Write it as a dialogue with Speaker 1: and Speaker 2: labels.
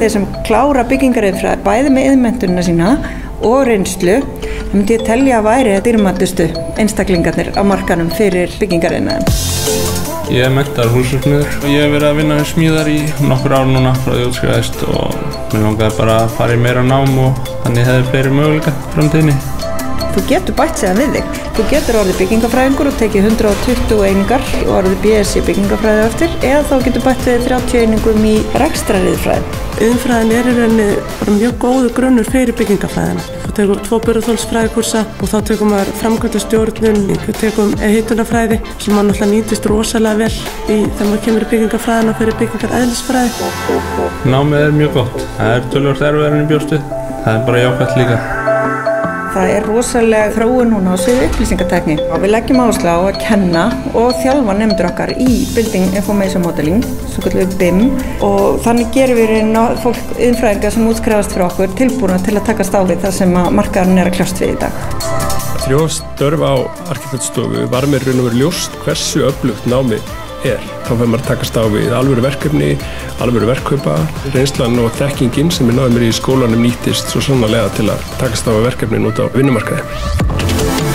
Speaker 1: þeir sem klára byggingariðfræði bæði með iðnmenntunina sína og reynslu, það myndi ég telja að væri dýrmætustu einstaklingarnir á markanum fyrir byggingariðnaðinn.
Speaker 2: Ég menntaður húsasmiður og ég hef verið að vinna við smíðar í nokkur ár núna frá því ég útskrifaðist og mér langaði bara að fara í meira nám og þannig hefði fleiri möguleika framtíðinni.
Speaker 1: Þú getur bætt sig við þig. Þú getur orðið byggingafræðingur og tekið 120 einingar og orðið BS í byggingafræði eftir, eða þá getur bætt við 30 einingum í rekstrariðfræði.
Speaker 3: Iðnfræðin í rauninni bara mjög góður grunnur fyrir byggingafræðina. Þú tekur 2 burðarþolsfræðikursa og þá tekur maður framkvæmdastjórnun, við tekum hitunarfræði sem maður náttúrulega nýtist rosalega vel þegar maður kemur í byggingafræðina fyrir byggingareðlisfræði.
Speaker 2: Námið mjög gott. Það töluvert erfiðara en ég bjóst við. Það bara jákvætt líka.
Speaker 1: Það rosalega þróun núna á sviði upplýsingatækni og við leggjum áherslu á að kenna og þjálfa nemendur okkar í Building Information Modeling, svo kallað BIM, og þannig gerum við fólk iðnfræðinga sem útskrifast fyrir okkur tilbúna til að takast á við það sem markaðurinn að kljást við í dag.
Speaker 4: Þegar ég störf á arkitektstofu var mér raun og veru ljóst hversu öflugt námið Þá fyrir maður að takast á við alvöru verkefni, alvöru verkkaupa, reynslan og þekkingin sem náði mér í skólanum nýttist svo sannarlega til að takast á við verkefnin út á vinnumarkaði.